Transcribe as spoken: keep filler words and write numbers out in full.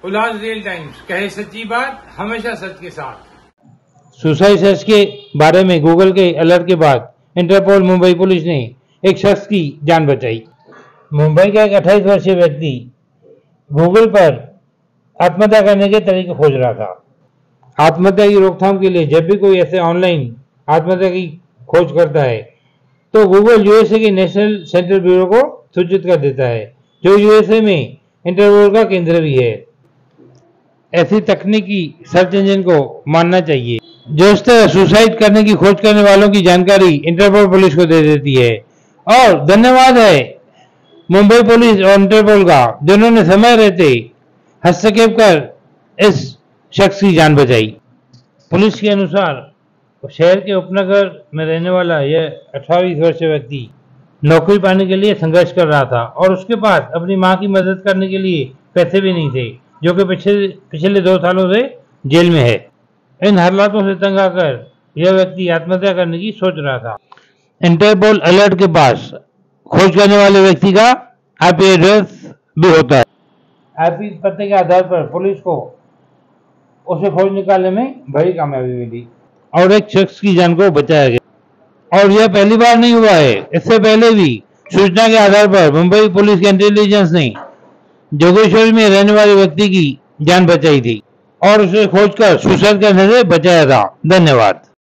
उल्लास real times, कहे सच्ची बात, हमेशा सच के साथ। सुसाइड सर्च के बारे में गूगल के अलर्ट के बाद इंटरपोल मुंबई पुलिस ने एक शख्स की जान बचाई। मुंबई का एक अट्ठाईस वर्षीय व्यक्ति गूगल पर आत्महत्या करने के तरीके खोज रहा था। आत्महत्या की रोकथाम के लिए जब भी कोई ऐसे ऑनलाइन आत्महत्या की खोज करता है तो गूगल यूएसए के नेशनल सेंट्रल ब्यूरो को सूचित कर देता है, जो यूएसए में इंटरपोल का केंद्र भी है। ऐसी तकनीकी सर्च इंजन को मानना चाहिए जो इस तरह सुसाइड करने की खोज करने वालों की जानकारी इंटरपोल पुलिस को दे देती है। और धन्यवाद है मुंबई पुलिस और इंटरपोल का, जिन्होंने समय रहते हस्तक्षेप कर इस शख्स की जान बचाई। पुलिस के अनुसार शहर के उपनगर में रहने वाला यह अट्ठाईस वर्षीय व्यक्ति नौकरी पाने के लिए संघर्ष कर रहा था और उसके पास अपनी मां की मदद करने के लिए पैसे भी नहीं थे, जो कि पिछले पिछले दो सालों से जेल में है। इन हालातों से तंग आकर यह व्यक्ति आत्महत्या करने की सोच रहा था। इंटरपोल अलर्ट के पास खोज करने वाले व्यक्ति का आईपी एड्रेस भी होता है। आईपी पते के आधार पर पुलिस को उसे खोज निकालने में बड़ी कामयाबी मिली और एक शख्स की जान को बचाया गया। और यह पहली बार नहीं हुआ है, इससे पहले भी सूचना के आधार पर मुंबई पुलिस के इंटेलिजेंस ने जोगेश्वरी में रहने वाले व्यक्ति की जान बचाई थी और उसे खोजकर सुसाइड करने से बचाया था। धन्यवाद।